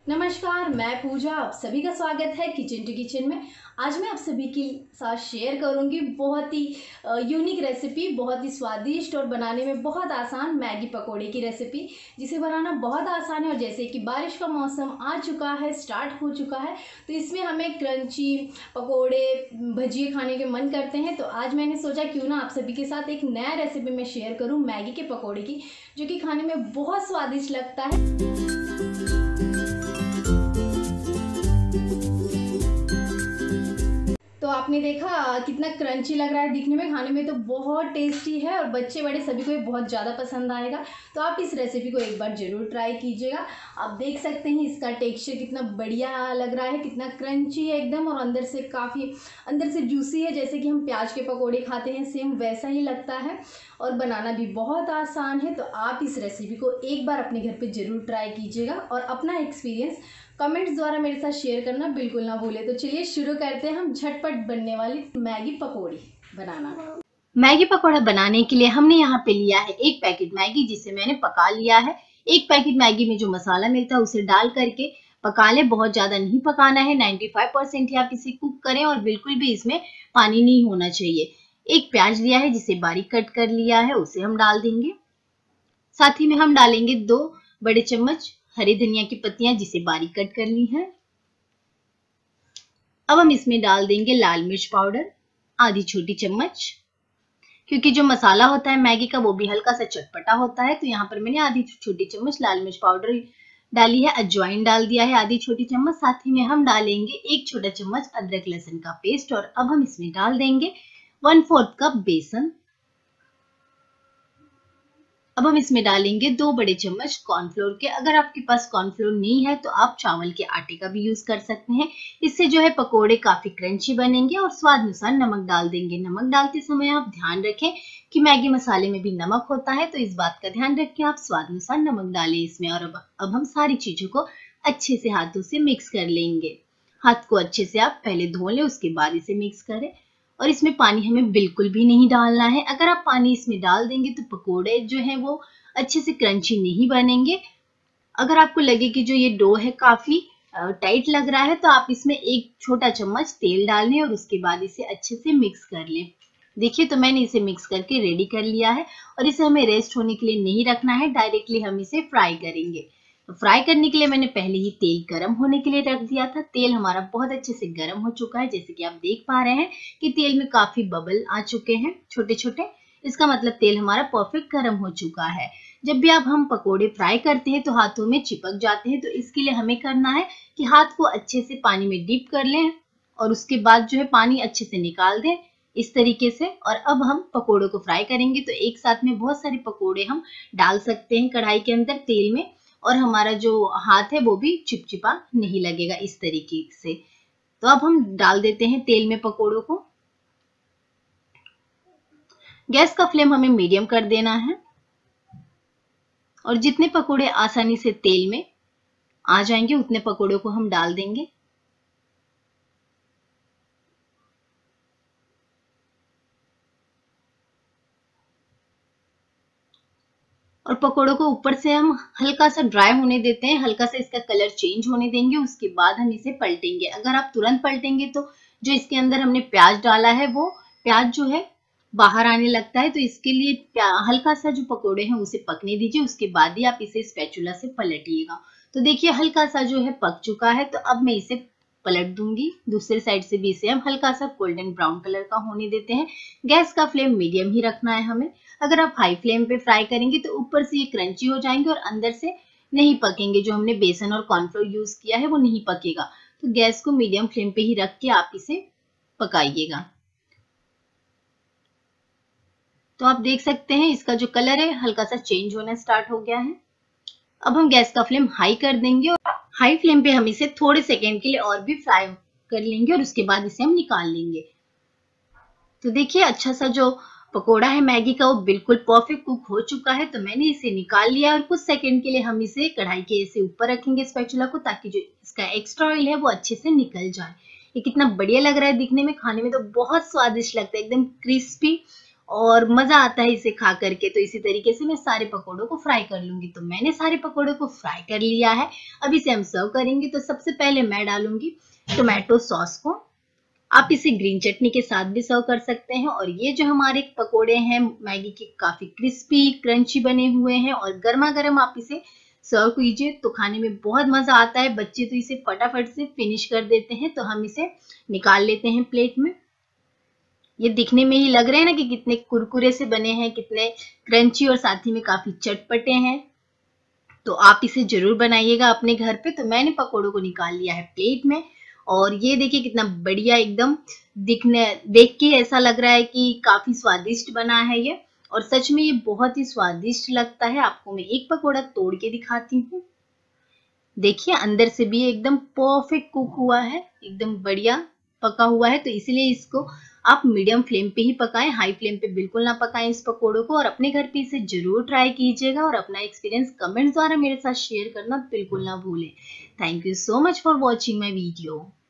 नमस्कार, मैं पूजा। आप सभी का स्वागत है किचन टू किचन में। आज मैं आप सभी के साथ शेयर करूंगी बहुत ही यूनिक रेसिपी, बहुत ही स्वादिष्ट और बनाने में बहुत आसान मैगी पकोड़े की रेसिपी, जिसे बनाना बहुत आसान है। और जैसे कि बारिश का मौसम आ चुका है, स्टार्ट हो चुका है, तो इसमें हमें क्रंची पकोड़े, भजिए खाने के मन करते हैं। तो आज मैंने सोचा क्यों ना आप सभी के साथ एक नया रेसिपी मैं शेयर करूँ मैगी के पकौड़े की, जो कि खाने में बहुत स्वादिष्ट लगता है। तो आपने देखा कितना क्रंची लग रहा है दिखने में, खाने में तो बहुत टेस्टी है और बच्चे बड़े सभी को ये बहुत ज़्यादा पसंद आएगा। तो आप इस रेसिपी को एक बार ज़रूर ट्राई कीजिएगा। आप देख सकते हैं इसका टेक्सचर कितना बढ़िया लग रहा है, कितना क्रंची है एकदम, और अंदर से जूसी है। जैसे कि हम प्याज के पकोड़े खाते हैं, सेम वैसा ही लगता है और बनाना भी बहुत आसान है। तो आप इस रेसिपी को एक बार अपने घर पे ज़रूर ट्राई कीजिएगा और अपना एक्सपीरियंस कमेंट्स द्वारा मेरे साथ शेयर करना बिल्कुल ना भूलें। तो चलिए शुरू करते हैं हम झटपट बनने वाली मैगी पकौड़ी बनाना। मैगी पकौड़ा बनाने के लिए हमने यहाँ पे लिया है 1 पैकेट मैगी, जिसे मैंने पका लिया है। 1 पैकेट मैगी में जो मसाला मिलता है उसे डाल करके पका लें। बहुत ज्यादा नहीं पकाना है, 95% ही आप इसे कुक करें और बिल्कुल भी इसमें पानी नहीं होना चाहिए। 1 प्याज लिया है जिसे बारीक कट कर लिया है, उसे हम डाल देंगे। साथ ही में हम डालेंगे 2 बड़े चम्मच हरी धनिया की पत्तियां, जिसे बारीक कट कर ली है। अब हम इसमें डाल देंगे लाल मिर्च पाउडर आधी छोटी चम्मच, क्योंकि जो मसाला होता है मैगी का वो भी हल्का सा चटपटा होता है। तो यहाँ पर मैंने आधी छोटी चम्मच लाल मिर्च पाउडर डाली है। अजवाइन डाल दिया है आधी छोटी चम्मच। साथ ही में हम डालेंगे 1 छोटा चम्मच अदरक लहसुन का पेस्ट, और अब हम इसमें डाल देंगे 1/4 कप बेसन। अब हम इसमें डालेंगे 2 बड़े चम्मच कॉर्नफ्लोर के। अगर आपके पास कॉर्नफ्लोर नहीं है तो आप चावल के आटे का भी यूज कर सकते हैं। इससे जो है पकोड़े काफी क्रंची बनेंगे। और स्वाद अनुसार नमक डाल देंगे। नमक डालते समय आप ध्यान रखें कि मैगी मसाले में भी नमक होता है, तो इस बात का ध्यान रखें, आप स्वाद अनुसार नमक डालें इसमें। और अब हम सारी चीजों को अच्छे से हाथों से मिक्स कर लेंगे। हाथ को अच्छे से आप पहले धो लें, उसके बाद इसे मिक्स करें। और इसमें पानी हमें बिल्कुल भी नहीं डालना है। अगर आप पानी इसमें डाल देंगे तो पकोड़े जो हैं वो अच्छे से क्रंची नहीं बनेंगे। अगर आपको लगे कि जो ये डो है काफी टाइट लग रहा है, तो आप इसमें 1 छोटा चम्मच तेल डाल लें और उसके बाद इसे अच्छे से मिक्स कर लें। देखिए, तो मैंने इसे मिक्स करके रेडी कर लिया है। और इसे हमें रेस्ट होने के लिए नहीं रखना है, डायरेक्टली हम इसे फ्राई करेंगे। तो फ्राई करने के लिए मैंने पहले ही तेल गर्म होने के लिए रख दिया था। तेल हमारा बहुत अच्छे से गर्म हो चुका है, जैसे कि आप देख पा रहे हैं कि तेल में काफी बबल आ चुके हैं छोटे छोटे। इसका मतलब तेल हमारा परफेक्ट गर्म हो चुका है। जब भी आप हम पकोड़े फ्राई करते हैं तो हाथों में चिपक जाते हैं, तो इसके लिए हमें करना है कि हाथ को अच्छे से पानी में डिप कर लें और उसके बाद जो है पानी अच्छे से निकाल दें इस तरीके से। और अब हम पकोड़ों को फ्राई करेंगे। तो एक साथ में बहुत सारे पकोड़े हम डाल सकते हैं कढ़ाई के अंदर तेल में, और हमारा जो हाथ है वो भी चिपचिपा नहीं लगेगा इस तरीके से। तो अब हम डाल देते हैं तेल में पकोड़ों को। गैस का फ्लेम हमें मीडियम कर देना है, और जितने पकोड़े आसानी से तेल में आ जाएंगे उतने पकोड़ों को हम डाल देंगे। और पकोड़ों को ऊपर से हम हल्का सा ड्राई होने देते हैं, हल्का सा इसका कलर चेंज होने देंगे। उसके बाद हम इसे पलटेंगे। अगर आप तुरंत पलटेंगे तो जो इसके अंदर हमने प्याज डाला है वो प्याज जो है बाहर आने लगता है। तो इसके लिए हल्का सा जो पकोड़े हैं उसे पकने दीजिए, उसके बाद ही आप इसे स्पैचुला से पलटिएगा। तो देखिए हल्का सा जो है पक चुका है। तो अब मैं इसे पलट दूंगी। दूसरे साइड से भी इसे हम हल्का सा गोल्डन ब्राउन कलर का होने देते हैं। गैस का फ्लेम मीडियम ही रखना है हमें। अगर आप हाई फ्लेम पे फ्राई करेंगे तो ऊपर से ये क्रंची हो जाएंगे और अंदर से नहीं पकेंगे। जो हमने बेसन और कॉर्नफ्लोर यूज किया है वो नहीं पकेगा। तो गैस को मीडियम फ्लेम पे ही रख के आप इसे पकाइएगा। तो आप देख सकते हैं इसका जो कलर है हल्का सा चेंज होना स्टार्ट हो गया है। अब हम गैस का फ्लेम हाई कर देंगे और हाई फ्लेम पे हम इसे थोड़े सेकेंड के लिए और भी फ्राई कर लेंगे, और उसके बाद इसे हम निकाल लेंगे। तो देखिए अच्छा सा जो पकोड़ा है मैगी का वो बिल्कुल परफेक्ट कुक हो चुका है। तो मैंने इसे निकाल लिया और कुछ सेकंड के लिए हम इसे कढ़ाई के ऐसे ऊपर रखेंगे स्पैचुला को, ताकि जो इसका एक्स्ट्रा ऑयल है वो अच्छे से निकल जाए। ये कितना बढ़िया लग रहा है दिखने में, खाने में तो बहुत स्वादिष्ट लगता है, एकदम क्रिस्पी और मजा आता है इसे खा करके। तो इसी तरीके से मैं सारे पकोड़ों को फ्राई कर लूंगी। तो मैंने सारे पकोड़ों को फ्राई कर लिया है। अब इसे हम सर्व करेंगे। तो सबसे पहले मैं डालूंगी टोमेटो सॉस को। आप इसे ग्रीन चटनी के साथ भी सर्व कर सकते हैं। और ये जो हमारे पकोड़े हैं मैगी के, काफी क्रिस्पी क्रंची बने हुए हैं और गर्मा गर्म आप इसे सर्व कीजिए तो खाने में बहुत मजा आता है। बच्चे तो इसे फटाफट से फिनिश कर देते हैं। तो हम इसे निकाल लेते हैं प्लेट में। ये दिखने में ही लग रहे हैं ना कि कितने कुरकुरे से बने हैं, कितने क्रंची और साथ ही में काफी चटपटे हैं। तो आप इसे जरूर बनाइएगा अपने घर पे। तो मैंने पकोड़ों को निकाल लिया है प्लेट में और ये देखिए कितना बढ़िया एकदम देख के ऐसा लग रहा है कि काफी स्वादिष्ट बना है ये। और सच में ये बहुत ही स्वादिष्ट लगता है। आपको मैं एक पकोड़ा तोड़ के दिखाती हूँ। देखिए अंदर से भी एकदम परफेक्ट कुक हुआ है, एकदम बढ़िया पका हुआ है। तो इसलिए इसको आप मीडियम फ्लेम पे ही पकाएं, हाई फ्लेम पे बिल्कुल ना पकाएं इस पकोड़ों को। और अपने घर पे इसे जरूर ट्राई कीजिएगा और अपना एक्सपीरियंस कमेंट्स द्वारा मेरे साथ शेयर करना बिल्कुल ना भूलें। Thank you so much for watching my video.